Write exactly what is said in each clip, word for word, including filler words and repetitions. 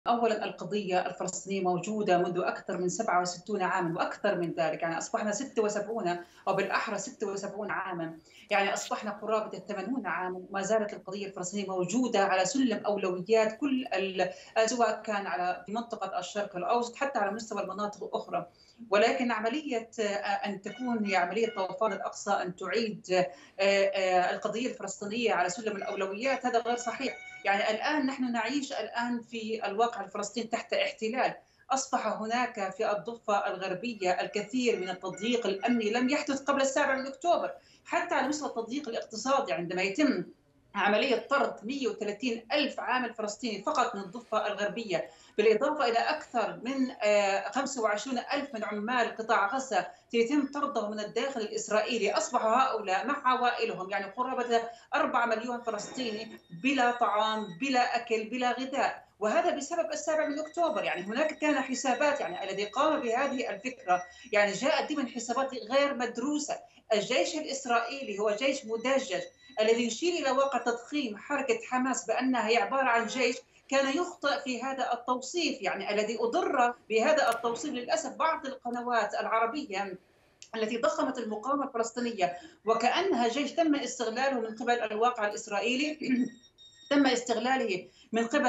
أولًا القضية الفلسطينية موجودة منذ أكثر من سبعة وستين عامًا وأكثر من ذلك، يعني أصبحنا ستة وسبعين أو بالأحرى ستة وسبعين عامًا، يعني أصبحنا قرابة الثمانين عامًا وما زالت القضية الفلسطينية موجودة على سلم أولويات كل ال سواء كان على في منطقة الشرق الأوسط حتى على مستوى المناطق الأخرى، ولكن عملية آآ أن تكون هي عملية طوفان الأقصى أن تعيد آآ آآ القضية الفلسطينية على سلم الأولويات هذا غير صحيح. يعني الآن نحن نعيش الآن في الواقع الفلسطيني تحت احتلال، أصبح هناك في الضفة الغربية الكثير من التضييق الأمني لم يحدث قبل السابع من أكتوبر، حتى على مستوى التضييق الاقتصادي عندما يتم عملية طرد مئة وثلاثين ألف عامل فلسطيني فقط من الضفة الغربية، بالإضافة إلى أكثر من آه، خمسة وعشرين ألف من عمال قطاع غزة يتم طردهم من الداخل الإسرائيلي، أصبح هؤلاء مع عوائلهم يعني قرابة أربعة مليون فلسطيني بلا طعام بلا أكل بلا غذاء، وهذا بسبب السابع من أكتوبر. يعني هناك كان حسابات، يعني الذي قام بهذه الفكرة يعني جاء ضمن حسابات غير مدروسة. الجيش الإسرائيلي هو جيش مدجج الذي يشير إلى واقع تضخيم حركة حماس بأنها هي عبارة عن جيش، كان يخطئ في هذا التوصيف، يعني الذي أضر بهذا التوصيف للأسف بعض القنوات العربية التي ضخمت المقاومة الفلسطينية وكأنها جيش تم استغلاله من قبل الواقع الإسرائيلي تم استغلاله من قبل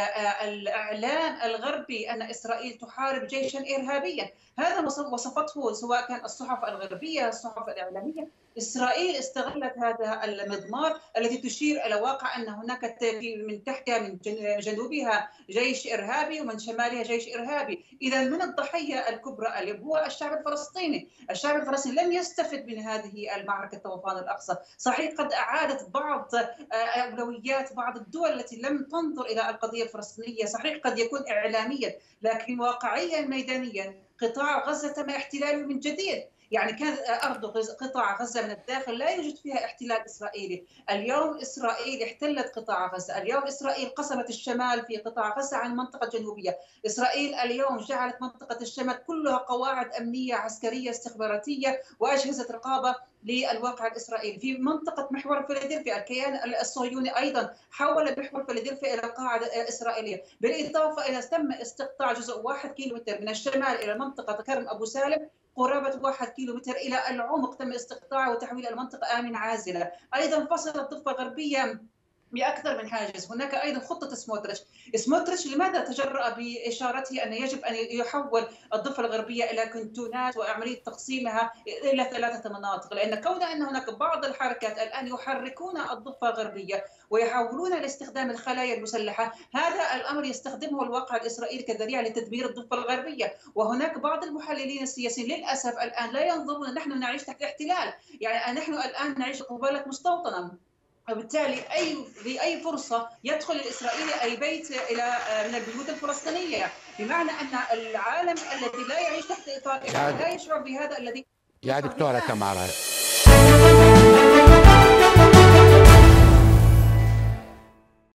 الإعلام الغربي أن إسرائيل تحارب جيشا إرهابيا. هذا وصفته سواء كان الصحف الغربية الصحف الإعلامية. إسرائيل استغلت هذا المضمار الذي تشير إلى واقع أن هناك من تحتها من جنوبها جيش إرهابي ومن شمالها جيش إرهابي. إذا من الضحية الكبرى اللي هو الشعب الفلسطيني. الشعب الفلسطيني لم يستفد من هذه المعركة طوفان الأقصى. صحيح قد أعادت بعض أولويات بعض الدول التي لم تنظر إلى القضية الفلسطينية، صحيح قد يكون إعلاميا لكن واقعيا ميدانيا قطاع غزة تم احتلاله من جديد. يعني كان أرض قطاع غزة من الداخل لا يوجد فيها احتلال إسرائيلي. اليوم إسرائيل احتلت قطاع غزة، اليوم إسرائيل قسمت الشمال في قطاع غزة عن المنطقة الجنوبية. إسرائيل اليوم جعلت منطقة الشمال كلها قواعد أمنية عسكرية استخباراتية وأجهزة رقابة للواقع الإسرائيلي. في منطقة محور فيلادلفيا الكيان الصهيوني أيضا حول محور فيلادلفيا إلى قاعدة إسرائيلية، بالإضافة إلى تم استقطاع جزء واحد كيلومتر من الشمال إلى منطقة كرم أبو سالم، قرابة واحد كيلومتر إلى العمق تم استقطاعه وتحويله إلى منطقة آمنة عازلة. أيضا فصل الضفة الغربية بأكثر من حاجز. هناك أيضا خطة سموتريتش. سموتريتش لماذا تجرأ بإشارته أن يجب أن يحول الضفة الغربية إلى كنتونات وعملية تقسيمها إلى ثلاثة مناطق؟ لأن كون أن هناك بعض الحركات الآن يحركون الضفة الغربية ويحاولون لاستخدام الخلايا المسلحة، هذا الأمر يستخدمه الواقع الإسرائيلي كذريعة لتدمير الضفة الغربية. وهناك بعض المحللين السياسيين للأسف الآن لا ينظرون، نحن نعيش تحت احتلال، يعني نحن الآن نعيش قبالة مستوطنة، وبالتالي اي في اي فرصه يدخل الاسرائيلي اي بيت الى من البيوت الفلسطينيه، بمعنى ان العالم الذي لا يعيش تحت اطار لا يشعر بهذا الذي يا دكتوره تمارا